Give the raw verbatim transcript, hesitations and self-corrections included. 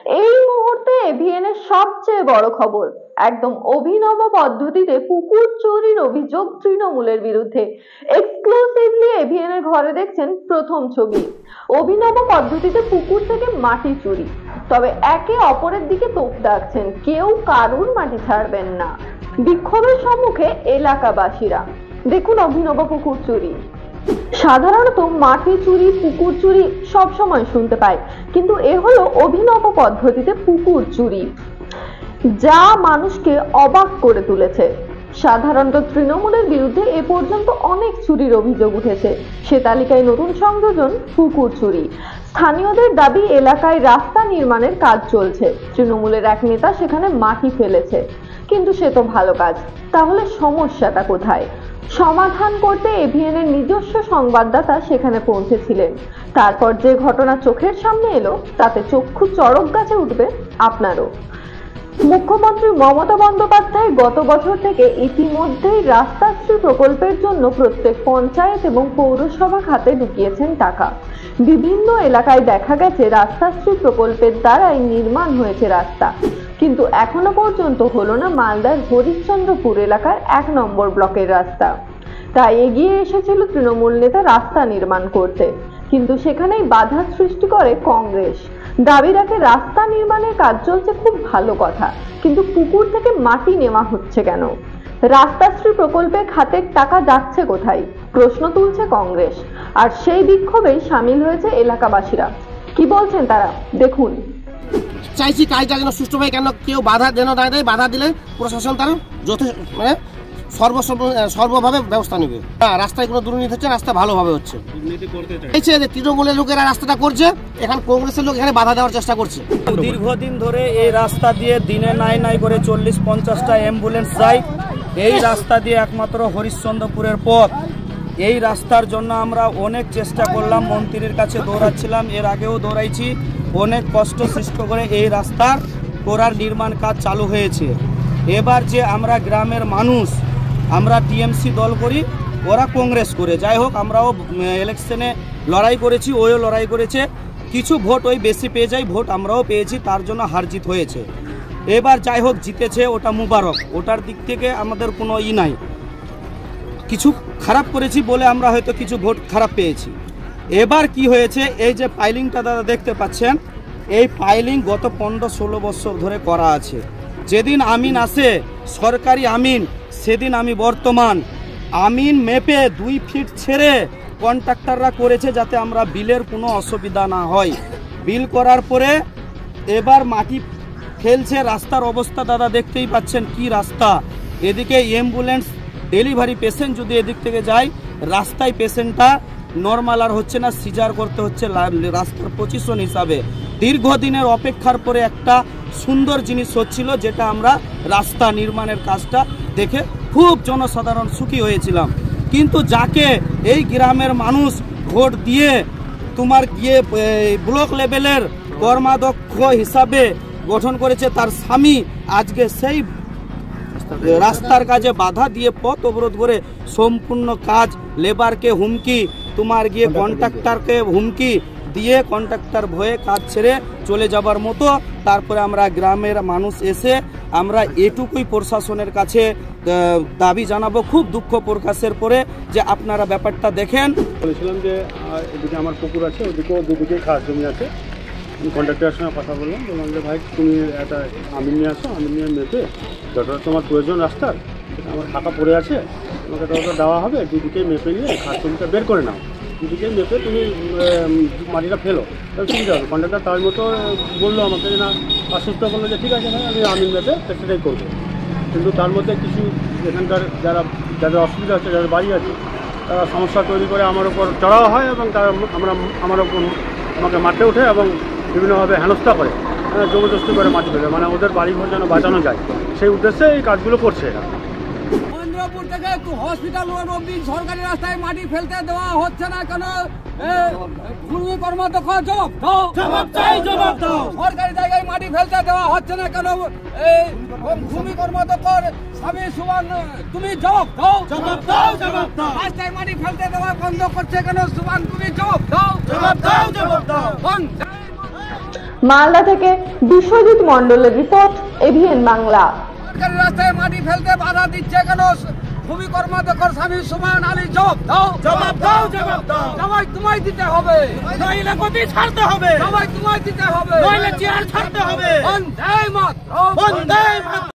এই মুহূর্তে এভিএন এর সবচেয়ে বড় খবর, একদম অভিনব পদ্ধতিতে পুকুর চুরির অভিযোগ তৃণমূলের বিরুদ্ধে। এক্সক্লুসিভলি এভিএন এর ঘরে দেখছেন প্রথম ছবি। অভিনব পদ্ধতিতে পুকুর থেকে মাটি চুরি, তবে একে অপরের দিকে তোপ দাগছেন, কেউ কারুর মাটি ছাড়বেন না। বিক্ষোভের সম্মুখে এলাকাবাসীরা। দেখুন অভিনব পুকুর চুরি। সাধারণত মাটি চুরি, পুকুর চুরি সব সময় শুনতে পাই, কিন্তু এ হলো অভিনব পদ্ধতিতে পুকুর চুরি, যা মানুষকে অবাক করে তুলেছে। সাধারণত তৃণমূলের বিরুদ্ধে এ পর্যন্ত অনেক চুরির অভিযোগ উঠেছে, সে তালিকায় নতুন সংযোজন পুকুর চুরি। স্থানীয়দের দাবি, এলাকায় রাস্তা নির্মাণের কাজ চলছে, তৃণমূলের এক নেতা সেখানে মাটি ফেলেছে, কিন্তু সে তো ভালো কাজ, তাহলে সমস্যাটা কোথায়? সমাধান করতে এভিএন এর নিজস্ব সংবাদদাতা সেখানে পৌঁছেছিলেন। তারপর যে ঘটনা চোখের সামনে এলো, তাতে চক্ষু চড়ক গাছে উঠবে আপনারও। মুখ্যমন্ত্রী মমতা বন্দ্যোপাধ্যায় গত বছর থেকে ইতিমধ্যেই রাস্তাশ্রী প্রকল্পের জন্য প্রত্যেক পঞ্চায়েত এবং পৌরসভা খাতে ঢুকিয়েছেন টাকা। বিভিন্ন এলাকায় দেখা গেছে রাস্তাশ্রী প্রকল্পের দ্বারাই নির্মাণ হয়েছে রাস্তা, কিন্তু এখনো পর্যন্ত হলো না মালদার হরিশ্চন্দ্রপুর এলাকার এক নম্বর ব্লকের রাস্তা। তাই এগিয়ে এসেছিল তৃণমূল নেতা রাস্তা নির্মাণ করতে, কিন্তু সেখানেই বাধা সৃষ্টি করে কংগ্রেস। দাবি রাখে রাস্তা নির্মাণের কাজ চলছে, খুব ভালো কথা, কিন্তু পুকুর থেকে মাটি নেওয়া হচ্ছে কেন? রাস্তাশ্রী প্রকল্পে খাতের টাকা যাচ্ছে কোথায়? প্রশ্ন তুলছে কংগ্রেস, আর সেই বিক্ষোভেই সামিল হয়েছে এলাকাবাসীরা। কি বলছেন তারা, দেখুন। চাইছি কাজটা যেন সুষ্ঠুভাবে, কেন কেউ বাধা যেন না দেয়, বাধা দিলে প্রশাসন তার যথেষ্ট মানে সর্ব সর্বভাবে ব্যবস্থা নেবে। রাস্তায় কোনো দুর্নীতি হচ্ছে, রাস্তা ভালোভাবে হচ্ছে। তৃণমূলের লোকেরা রাস্তাটা করছে, এখন কংগ্রেসের লোক এখানে বাধা দেওয়ার চেষ্টা করছে। দীর্ঘদিন ধরে এই রাস্তা দিয়ে দিনে নাই নাই করে চল্লিশ পঞ্চাশটা অ্যাম্বুলেন্স যায়। এই রাস্তা দিয়ে একমাত্র হরিশ্চন্দ্রপুরের পথ। এই রাস্তার জন্য আমরা অনেক চেষ্টা করলাম, মন্ত্রীর কাছে দৌড়াচ্ছিলাম, এর আগেও দৌড়াইছি। অনেক কষ্ট সৃষ্টি করে এই রাস্তার করার নির্মাণ কাজ চালু হয়েছে। এবার যে আমরা গ্রামের মানুষ, আমরা টিএমসি দল করি, ওরা কংগ্রেস করে, যাই হোক আমরাও ইলেকশনে লড়াই করেছি, ওও লড়াই করেছে, কিছু ভোট ওই বেশি পেয়ে যায়, ভোট আমরাও পেয়েছি, তার জন্য হার জিত হয়েছে। এবার যাই হোক জিতেছে, ওটা মুবারক, ওটার দিক থেকে আমাদের কোনো ই নাই। কিছু খারাপ করেছি বলে আমরা হয়তো কিছু ভোট খারাপ পেয়েছি। এবার কি হয়েছে, এই যে পাইলিংটা দাদা দেখতে পাচ্ছেন, এই পাইলিং গত পনেরো ষোলো বছর ধরে করা আছে। যেদিন আমিন আসে সরকারি আমিন, সেদিন আমি বর্তমান আমিন মেপে দুই ফিট ছেড়ে কন্ট্রাক্টররা করেছে, যাতে আমরা বিলের কোনো অসুবিধা না হয়। বিল করার পরে এবার মাটি ফেলছে। রাস্তার অবস্থা দাদা দেখতেই পাচ্ছেন কি রাস্তা। এদিকে অ্যাম্বুলেন্স ডেলিভারি পেশেন্ট যদি এদিক থেকে যায়, রাস্তায় পেশেন্টটা নর্মাল আর হচ্ছে না, সিজার করতে হচ্ছে রাস্তার পজিশন হিসাবে। দীর্ঘদিনের অপেক্ষার পরে একটা সুন্দর জিনিস হচ্ছিল, যেটা আমরা রাস্তা নির্মাণের কাজটা দেখে খুব জনসাধারণ সুখী হয়েছিলাম। কিন্তু যাকে এই গ্রামের মানুষ ভোট দিয়ে তোমার গিয়ে ব্লক লেভেলের কর্মাধ্যক্ষ হিসাবে গঠন করেছে, তার স্বামী আজকে সেই রাস্তার কাজে বাধা দিয়ে পথ অবরোধ করে সম্পূর্ণ কাজ, লেবারকে হুমকি, তোমার গিয়ে কন্ট্রাক্টরকে হুমকি দিয়ে কন্ট্রাক্টর ভয়ে কাজ ছেড়ে চলে যাবার মতো। তারপরে আমরা গ্রামের মানুষ এসে আমরা এটুকুই প্রশাসনের কাছে দাবি জানাবো, খুব দুঃখ প্রকাশের পরে, যে আপনারা ব্যাপারটা দেখেন। বলেছিলাম যে এদিকে আমার পুকুর আছে, ওদিকেও দুদিকে খাস জমি আছে। আমি কন্ট্রাক্টরের সঙ্গে কথা বললাম, বললাম যে ভাই তুমি একটা আমিন নিয়ে আসো, আমিন নিয়ে মেপে যতটা তোমার প্রয়োজন রাস্তার, আমার টাকা পড়ে আছে, তোমাকে ততটা দেওয়া হবে, দুদিকে মেপে নিয়ে খাস জমিটা বের করে নাও, দুদিকে মেপে তুমি মাটিটা ফেলো, তাহলে সুবিধা হবে। কন্ট্রাক্টর তার মতো বললো আমাকে, যে না আশ্বস্ত করলো যে ঠিক আছে ভাই আমি আমিন মেপে সেটাই করবো। কিন্তু তার মধ্যে কিছু এখানকার যারা যাদের অসুবিধা আছে, যাদের বাড়ি আছে, তারা সমস্যা তৈরি করে আমার ওপর চড়াও হয়, এবং তারা আমরা আমার ওপর আমাকে মাঠে ওঠে এবং বিভিন্নভাবে হেনস্থা করে, জবরদস্তি করে মাটি ফেলে, মানে ওদের বাড়িঘর যেন বাঁচানো যায়, সেই উদ্দেশ্যে এই কাজগুলো করছে এরা। থেকে একটু হসপিটাল অব্দি সরকারি রাস্তায় মাটি ফেলতে দেওয়া হচ্ছে না কেন? ভূমি কর্মাধ্যক্ষ জবাব দাও, জবাব চাই, জবাব দাও। সরকারি জায়গায় মাটি ফেলতে দেওয়া হচ্ছে না কেন? এই ভূমি কর্মাধ্যক্ষ স্বামী সুবান, তুমি জবাব দাও, জবাব দাও, জবাব দাও। রাস্তায় মাটি ফেলতে দেওয়া বন্ধ করছে কেন সুবান? তুমি জবাব দাও, জবাব দাও, জবাব দাও। মালদা থেকে বিশ্বজিৎ মণ্ডলের রিপোর্ট এভিএন বাংলা। সরকারি রাস্তায় মাটি ফেলতে বাধা দিচ্ছে কেন ভূমি কর্মাধ্যক্ষ স্বামী সুমন আলী? জবাব দাও, জবাব দাও, জবাব দাও। জবাব তোমায় দিতে হবে, নইলে গতি ছাড়তে হবে। জবাব তোমায় দিতে হবে, নইলে চেয়ার ছাড়তে হবে। বন্দে মাতরম, বন্দে মাতরম।